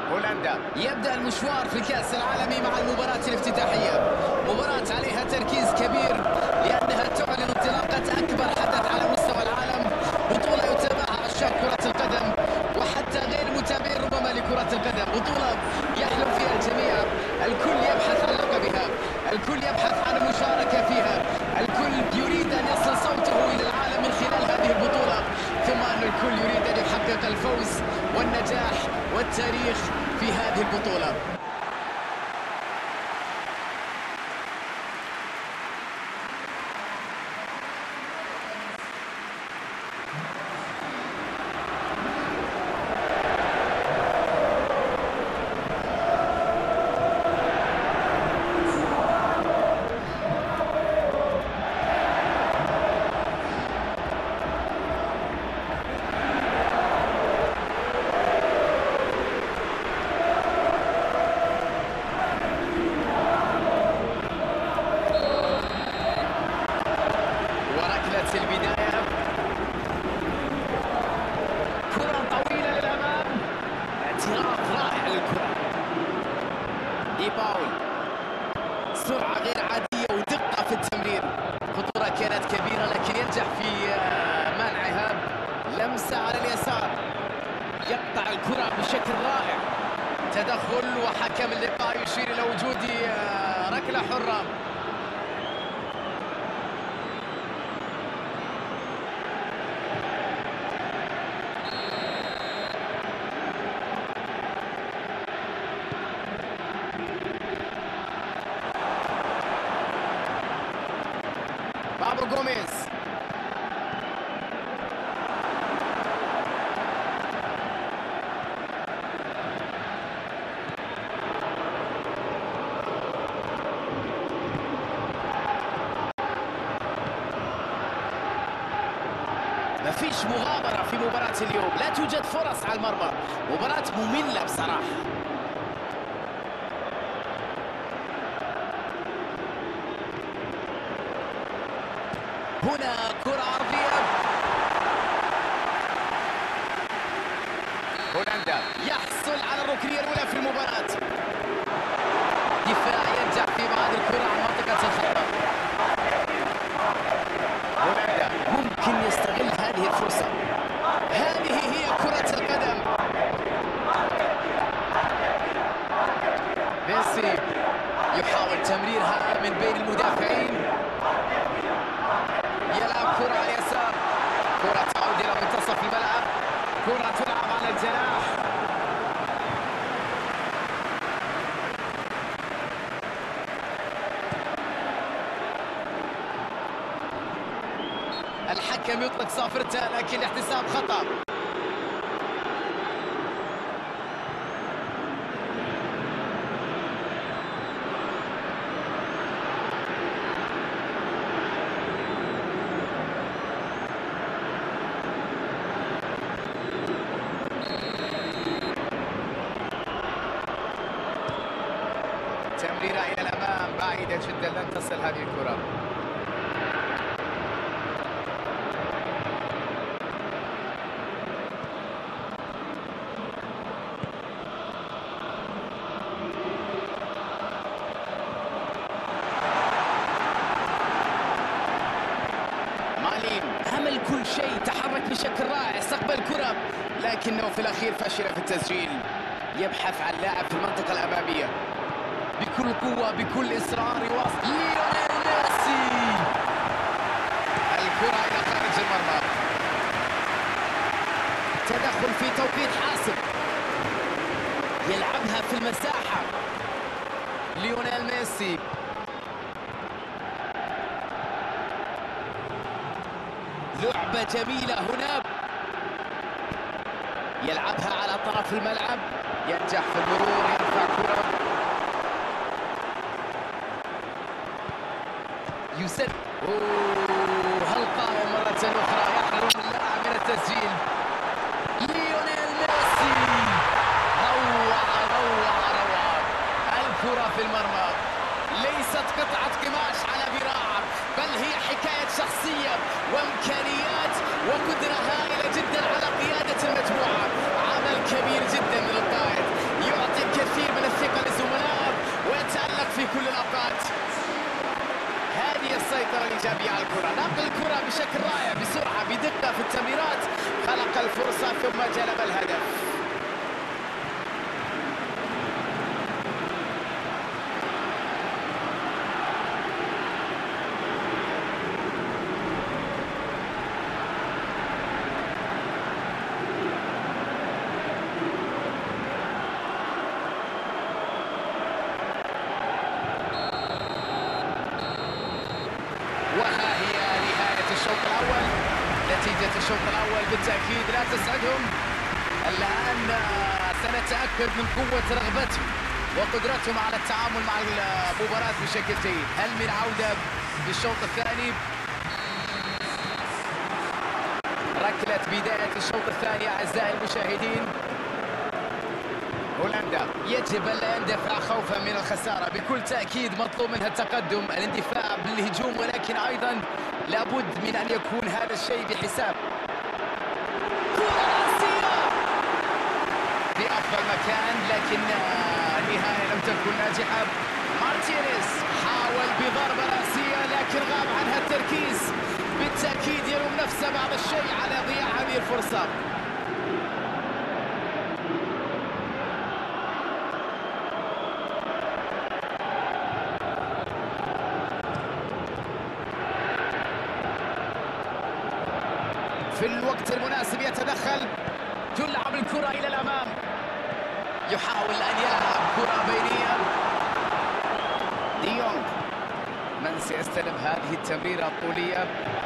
هولندا. يبدأ المشوار في الكأس العالمي مع المباراة الافتتاحية، مباراة عليها تركيز كبير لأنها تعلن انطلاقة أكبر حدث على مستوى العالم، بطولة يتابعها عشاق كرة القدم وحتى غير متابعين ربما لكرة القدم، بطولة يحلم فيها الجميع، الكل يبحث عن لقبها، الكل يبحث عن المشاركة فيها، الكل يريد أن يصل صوته إلى العالم من خلال هذه البطولة، ثم أن الكل يريد أن يحقق الفوز والنجاح والتاريخ في هذه البطولة. البداية، كرة طويلة للأمام، اعتراف رائع للكرة. باول سرعة غير عادية ودقة في التمرير، خطورة كانت كبيرة لكن ينجح في منعها. لمسة على اليسار، يقطع الكرة بشكل رائع، تدخل وحكم اللقاء يشير إلى وجود ركلة حرة. بابو غوميز، ما فيش مغامرة في مباراة اليوم، لا توجد فرص على المرمى، مباراة مملة بصراحة. هنا كرة عرضية، هولندا يحصل على الركنية الأولى في المباراة. دفاع ينجح في بعض الكرة عن منطقة الخطأ. هولندا ممكن يستغل هذه الفرصة. هذه هي كرة القدم. ميسي يحاول تمريرها من بين المدافعين، يلعب كرة على اليسار، كرة تعود إلى منتصف الملعب، كرة تلعب على الجناح. الحكم يطلق صافرته لكن الاحتساب خطأ. تمريرة إلى الأمام بعيدة جدا، لن تصل هذه الكرة. مالين عمل كل شيء، تحرك بشكل رائع، استقبل الكرة لكنه في الأخير فشل في التسجيل. يبحث عن لاعب في المنطقة الأمامية بكل قوة بكل إصرار، يواصل ليونيل ميسي، الكرة إلى خارج المرمى. تدخل في توقيت حاسم، يلعبها في المساحة. ليونيل ميسي لعبة جميلة هنا، يلعبها على طرف الملعب، ينجح في المرور، يرفع كرة، يسد. هل قام مرة أخرى؟ يحرم اللاعب من التسجيل. ليونيل ميسي، روعة روعة روعة، الكرة في المرمى، ليست قطعة قماش على ذراع، بل هي حكاية شخصية وإمكانيات وقدرة هائلة جدا على قيادة المجموعة. عمل كبير جدا من القائد، إيجابية على الكرة، نقل الكرة بشكل رائع بسرعة بدقة في التمريرات، خلق الفرصة ثم جلب الهدف. وها هي نهاية الشوط الأول. نتيجة الشوط الأول بالتأكيد لا تسعدهم. الآن سنتأكد من قوة رغبتهم وقدرتهم على التعامل مع المباراة بشكل جيد. هل من عودة بالشوط الثاني؟ ركلة بداية الشوط الثاني أعزائي المشاهدين. هولندا يجب ألا يندفع خوفا من الخسارة، بكل تأكيد مطلوب منها التقدم، الاندفاع بالهجوم، ولكن أيضا لابد من أن يكون هذا الشيء بحساب. كرة رأسية في أفضل مكان، لكن النهاية لم تكن ناجحة. مارتينيز حاول بضربة رأسية لكن غاب عنها التركيز، بالتأكيد يلوم نفسه بعض الشيء على ضياع هذه الفرصة. في الوقت المناسب يتدخل، تلعب الكرة إلى الأمام، يحاول أن يلعب كرة بينية. دي يونغ من سيستلم هذه التمريرة الطولية.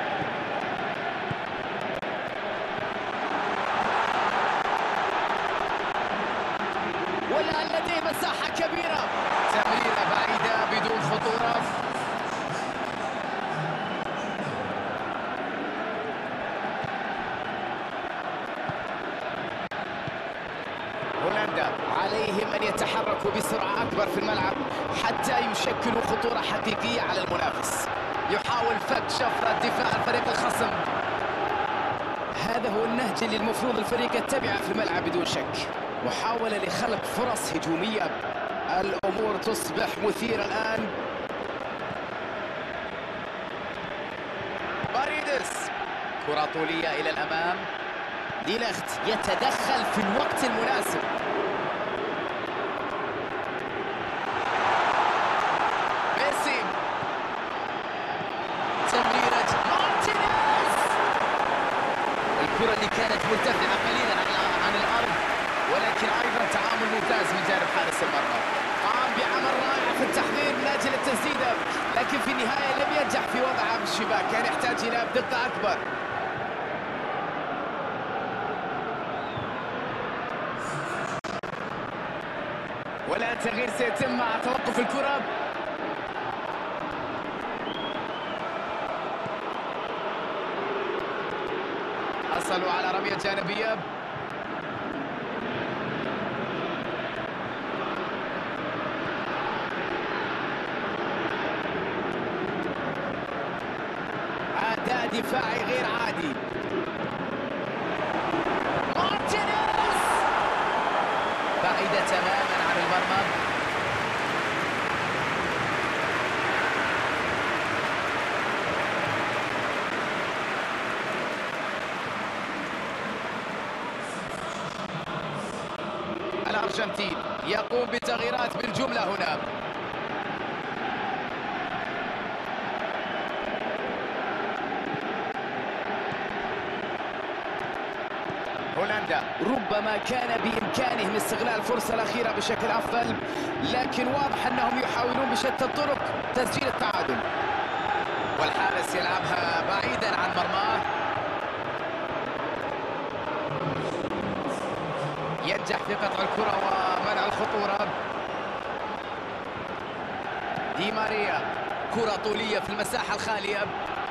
والآن لديه مساحة كبيرة، تمريرة بعيدة بدون خطورة. هولندا عليهم أن يتحركوا بسرعة أكبر في الملعب حتى يشكلوا خطورة حقيقية على المنافس. يحاول فك شفرة دفاع الفريق الخصم. هذا هو النهج اللي المفروض الفريق يتبعه في الملعب بدون شك. محاولة لخلق فرص هجومية. الأمور تصبح مثيرة الآن. باريدس، كرة طولية إلى الأمام. دي ليخت يتدخل في الوقت المناسب. ميسي، تمريرة مارتينيز، الكرة اللي كانت مرتفعة قليلا عن الأرض، ولكن أيضا تعامل ممتاز من جانب حارس المرمى. قام بعمل رائع في التحضير من أجل التسديدة، لكن في النهاية لم ينجح في وضعها في الشباك، كان يحتاج إلى دقة أكبر. ولا تغيير سيتم مع توقف الكرة. حصلوا على رمية جانبية. أداء دفاعي غير عادي. مارتينيز بعيدة تماما عن المرمى. الأرجنتين يقوم بتغييرات بالجملة هنا. هولندا ربما كان بإمكانهم استغلال الفرصة الأخيرة بشكل أفضل، لكن واضح أنهم يحاولون بشتى الطرق تسجيل التعادل. والحارس يلعبها بعيدا عن مرماه. ينجح في قطع الكرة ومنع الخطورة. دي ماريا، كرة طولية في المساحة الخالية.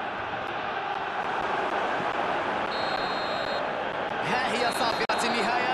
ها هي صافرة النهاية.